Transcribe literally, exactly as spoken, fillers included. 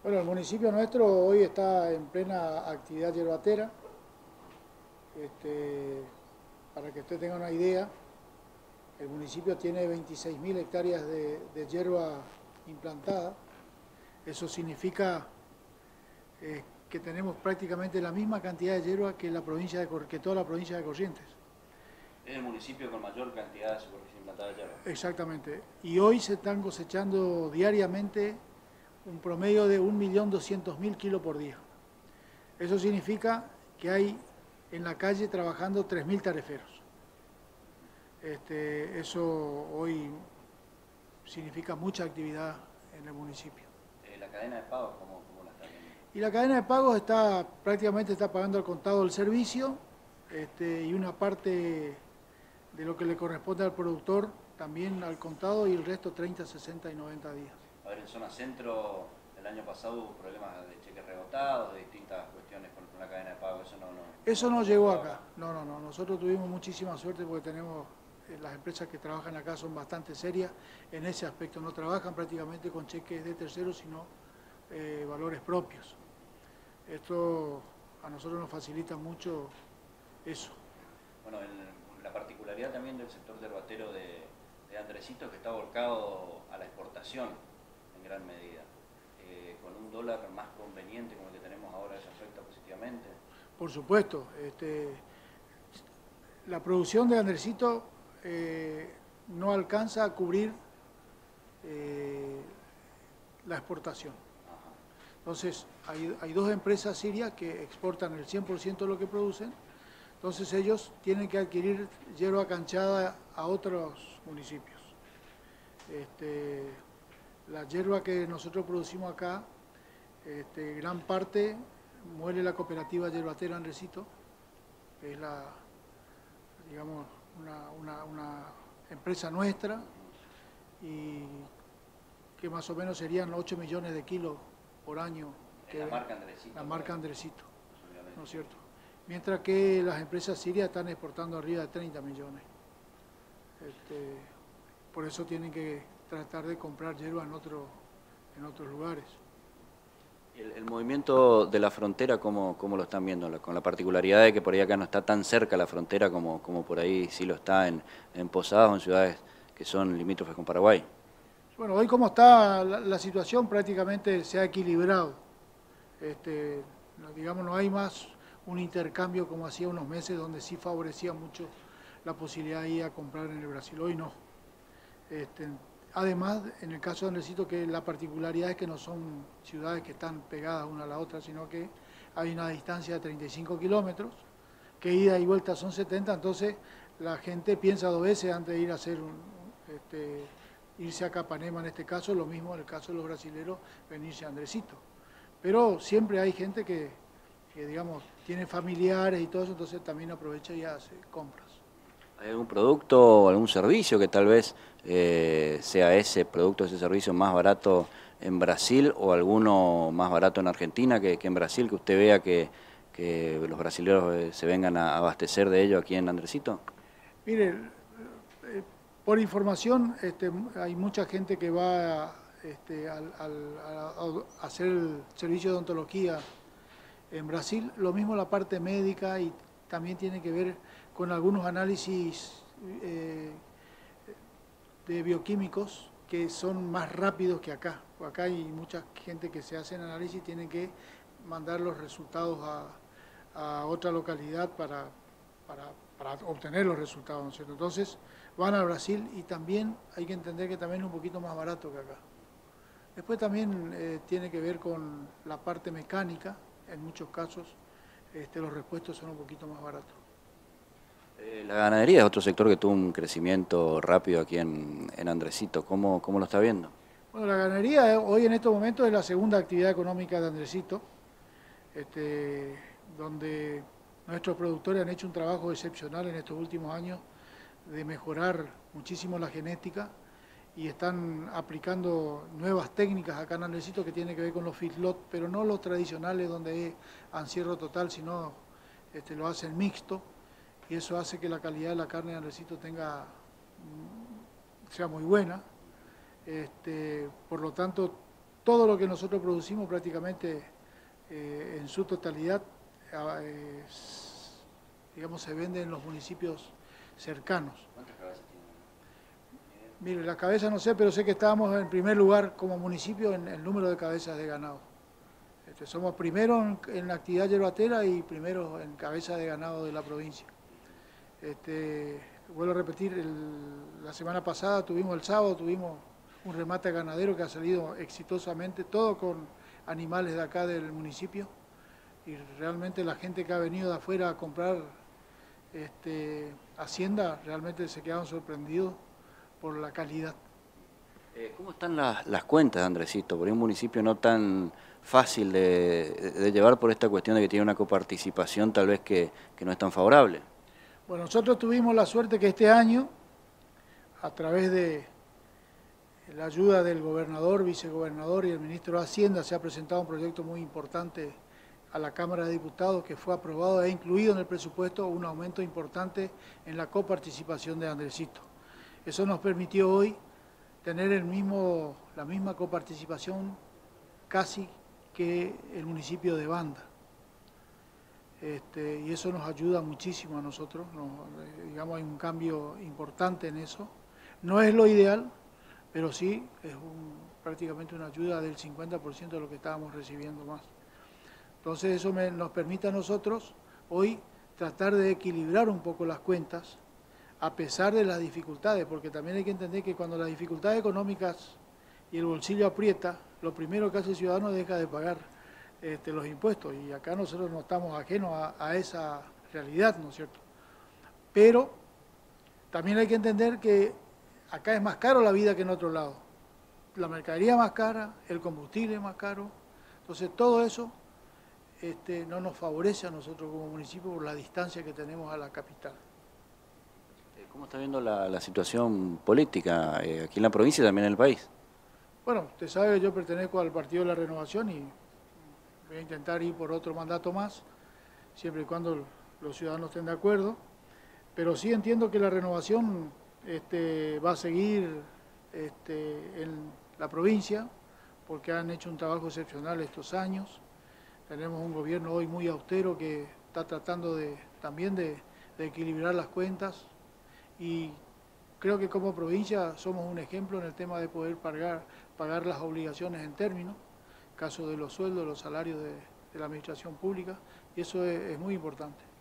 Bueno, el municipio nuestro hoy está en plena actividad yerbatera. Este, para que usted tenga una idea, el municipio tiene veintiséis mil hectáreas de, de hierba implantada. Eso significa eh, que tenemos prácticamente la misma cantidad de hierba que, la provincia de, que toda la provincia de Corrientes. Es el municipio con mayor cantidad de superficie implantada de hierba. Exactamente. Y hoy se están cosechando diariamente un promedio de un millón doscientos mil kilos por día. Eso significa que hay en la calle trabajando tres mil tareferos. Este, eso hoy significa mucha actividad en el municipio. Eh, la cadena de pagos, ¿cómo, cómo la está viendo? Y la cadena de pagos está prácticamente está pagando al contado el servicio este, y una parte de lo que le corresponde al productor también al contado y el resto treinta, sesenta y noventa días. A ver, en zona centro, el año pasado hubo problemas de cheques rebotados, de distintas cuestiones con, con la cadena de pagos. Eso no, no, Eso no, no no llegó ocurrió acá. acá. No, no, no. Nosotros tuvimos muchísima suerte porque tenemos, eh, las empresas que trabajan acá son bastante serias. En ese aspecto no trabajan prácticamente con cheques de terceros, sino eh, valores propios. Esto a nosotros nos facilita mucho eso. Bueno, el, la particularidad también del sector yerbatero de, de Andresito es que está volcado a la exportación en gran medida. Eh, con un dólar más conveniente como el que tenemos ahora, ¿eso afecta positivamente? Por supuesto, este, la producción de Andresito eh, no alcanza a cubrir eh, la exportación. Ajá. Entonces, hay, hay dos empresas sirias que exportan el cien por ciento de lo que producen, entonces ellos tienen que adquirir hierba canchada a otros municipios. Este, la hierba que nosotros producimos acá, este, gran parte muele la cooperativa yerbatera Andresito, que es la, digamos, una, una, una empresa nuestra y que más o menos serían ocho millones de kilos por año. Es la marca Andresito. La marca Andresito, Obviamente. ¿no es cierto? Mientras que las empresas sirias están exportando arriba de treinta millones. Este, por eso tienen que tratar de comprar hierba en, otro, en otros lugares. El, el movimiento de la frontera, ¿cómo, cómo lo están viendo? Con la particularidad de que por ahí acá no está tan cerca la frontera como, como por ahí sí lo está en, en Posadas o en ciudades que son limítrofes con Paraguay. Bueno, hoy como está la, la situación prácticamente se ha equilibrado. Este, no, digamos, no hay más un intercambio como hacía unos meses donde sí favorecía mucho la posibilidad de ir a comprar en el Brasil. Hoy no. Este, además, en el caso de Andresito, que la particularidad es que no son ciudades que están pegadas una a la otra, sino que hay una distancia de treinta y cinco kilómetros, que ida y vuelta son setenta, entonces la gente piensa dos veces antes de ir a hacer un, este, irse a Capanema en este caso, lo mismo en el caso de los brasileros, venirse a Andresito. Pero siempre hay gente que, que, digamos, tiene familiares y todo eso, entonces también aprovecha y hace compras. ¿Hay algún producto o algún servicio que tal vez eh, sea ese producto, ese servicio más barato en Brasil o alguno más barato en Argentina que, que en Brasil, que usted vea que, que los brasileños eh, se vengan a abastecer de ello aquí en Andresito? Mire, eh, por información, este, hay mucha gente que va este, al, al, a, a hacer el servicio de odontología en Brasil, lo mismo la parte médica y también tiene que ver con algunos análisis eh, de bioquímicos que son más rápidos que acá. Acá hay mucha gente que se hace análisis y tienen que mandar los resultados a, a otra localidad para, para, para obtener los resultados, ¿no es cierto? Entonces van a Brasil y también hay que entender que también es un poquito más barato que acá. Después también eh, tiene que ver con la parte mecánica, en muchos casos este, los repuestos son un poquito más baratos. Eh, la ganadería es otro sector que tuvo un crecimiento rápido aquí en, en Andresito. ¿Cómo, cómo lo está viendo? Bueno, la ganadería eh, hoy en estos momentos es la segunda actividad económica de Andresito, este, donde nuestros productores han hecho un trabajo excepcional en estos últimos años de mejorar muchísimo la genética y están aplicando nuevas técnicas acá en Andresito que tienen que ver con los feedlot, pero no los tradicionales donde es encierro total, sino este, lo hacen mixto y eso hace que la calidad de la carne de Andresito tenga, sea muy buena. Este, por lo tanto, todo lo que nosotros producimos prácticamente eh, en su totalidad, eh, digamos, se vende en los municipios cercanos. ¿Cuántas cabezas tienen? Mire, la cabeza no sé, pero sé que estábamos en primer lugar como municipio en el número de cabezas de ganado. Este, somos primero en, en la actividad yerbatera y primero en cabeza de ganado de la provincia. Este, vuelvo a repetir, el, la semana pasada tuvimos, el sábado tuvimos un remate ganadero que ha salido exitosamente, todo con animales de acá del municipio, y realmente la gente que ha venido de afuera a comprar este, hacienda realmente se quedaron sorprendidos por la calidad. Eh, ¿Cómo están las, las cuentas, Andresito? Por ahí un municipio no tan fácil de, de llevar por esta cuestión de que tiene una coparticipación tal vez que, que no es tan favorable. Bueno, nosotros tuvimos la suerte que este año, a través de la ayuda del gobernador, vicegobernador y el ministro de Hacienda, se ha presentado un proyecto muy importante a la Cámara de Diputados que fue aprobado e incluido en el presupuesto un aumento importante en la coparticipación de Andresito. Eso nos permitió hoy tener el mismo, la misma coparticipación casi que el municipio de Banda. Este, y eso nos ayuda muchísimo a nosotros, nos, digamos, hay un cambio importante en eso. No es lo ideal, pero sí es un, prácticamente una ayuda del cincuenta por ciento de lo que estábamos recibiendo más. Entonces eso me, nos permite a nosotros hoy tratar de equilibrar un poco las cuentas, a pesar de las dificultades, porque también hay que entender que cuando las dificultades económicas y el bolsillo aprieta, lo primero que hace el ciudadano es deja de pagar este, los impuestos, y acá nosotros no estamos ajenos a, a esa realidad, ¿no es cierto? Pero también hay que entender que acá es más caro la vida que en otro lado. La mercadería es más cara, el combustible es más caro, entonces todo eso este, no nos favorece a nosotros como municipio por la distancia que tenemos a la capital. ¿Cómo está viendo la, la situación política eh, aquí en la provincia y también en el país? Bueno, usted sabe que yo pertenezco al Partido de la Renovación y voy a intentar ir por otro mandato más, siempre y cuando los ciudadanos estén de acuerdo, pero sí entiendo que la renovación este, va a seguir este, en la provincia, porque han hecho un trabajo excepcional estos años. Tenemos un gobierno hoy muy austero que está tratando de, también de, de equilibrar las cuentas, y creo que como provincia somos un ejemplo en el tema de poder pagar, pagar las obligaciones en términos, caso de los sueldos, los salarios de, de la administración pública, y eso es, es muy importante.